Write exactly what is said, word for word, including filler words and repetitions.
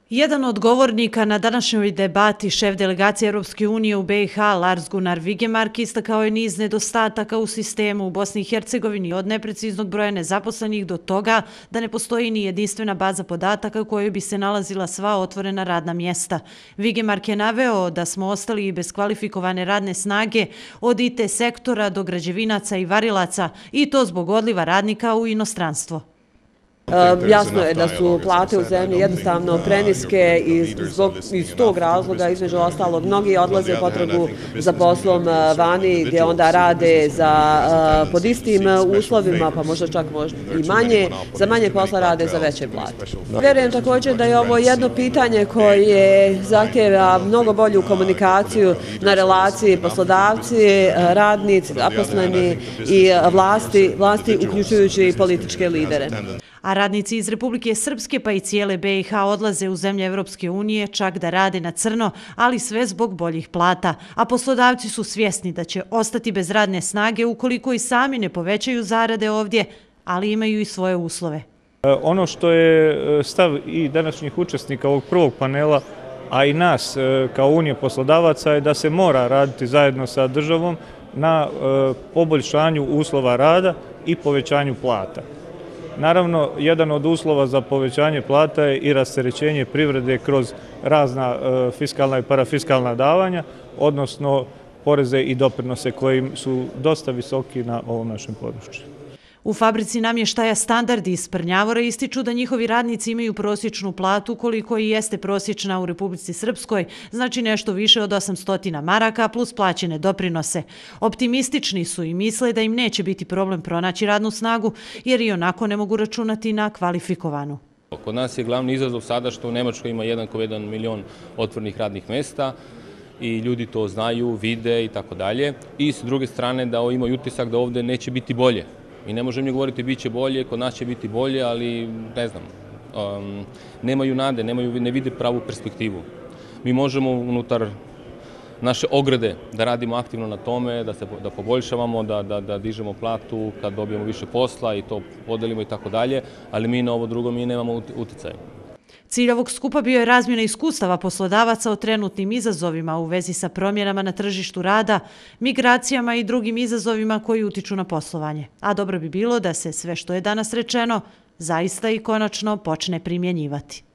Jedan od govornika na današnjoj debati, šef delegacije Europske unije u B i H, Lars Gunnar Vigemark, istakao je niz nedostataka u sistemu u Bosni i Hercegovini, od nepreciznog broja nezaposlenih do toga da ne postoji ni jedinstvena baza podataka u kojoj bi se nalazila sva otvorena radna mjesta. Vigemark je naveo da smo ostali i bez kvalifikovane radne snage od I T sektora do građevinaca i varilaca, i to zbog odliva radnika u inostranstvo. Jasno je da su plate u zemlji jednostavno preniske i iz tog razloga, između ostalog, mnogi odlaze potragu za poslom vani gdje onda rade pod istim uslovima, pa možda čak i manje, za manje posla rade za veće plate. Vjerujem također da je ovo jedno pitanje koje zahtjeva mnogo bolju komunikaciju na relaciji poslodavci, radnici, zaposleni i vlasti, uključujući i političke lidere. A radnici iz Republike Srpske pa i cijele B i H odlaze u zemlje Evropske unije čak da rade na crno, ali sve zbog boljih plata. A poslodavci su svjesni da će ostati bez radne snage ukoliko i sami ne povećaju zarade ovdje, ali imaju i svoje uslove. Ono što je stav i današnjih učesnika ovog prvog panela, a i nas kao Unije poslodavaca, je da se mora raditi zajedno sa državom na poboljšanju uslova rada i povećanju plata. Naravno, jedan od uslova za povećanje plata je i rasterećenje privrede kroz razna fiskalna i parafiskalna davanja, odnosno poreze i doprinose koji su dosta visoki na ovom našem području. U fabrici namještaja Standardi iz Prnjavora ističu da njihovi radnici imaju prosječnu platu koliko i jeste prosječna u Republici Srpskoj, znači nešto više od osamsto maraka plus plaćene doprinose. Optimistični su i misle da im neće biti problem pronaći radnu snagu jer i onako ne mogu računati na kvalifikovanu. Kod nas je glavni izazov sada što u Nemačkoj ima jedan zarez jedan milion otvorenih radnih mjesta i ljudi to znaju, vide i tako dalje. I s druge strane da imaju utisak da ovdje neće biti bolje. I ne možemo mi govoriti bit će bolje, kod nas će biti bolje, ali ne znam, um, nemaju nade, nemaju, ne vide pravu perspektivu. Mi možemo unutar naše ograde da radimo aktivno na tome, da se da poboljšavamo, da, da, da dižemo platu kad dobijemo više posla i to podelimo i tako dalje, ali mi na ovo drugo mi nemamo uticaj. Cilj ovog skupa bio je razmjena iskustava poslodavaca o trenutnim izazovima u vezi sa promjenama na tržištu rada, migracijama i drugim izazovima koji utiču na poslovanje. A dobro bi bilo da se sve što je danas rečeno zaista i konačno počne primjenjivati.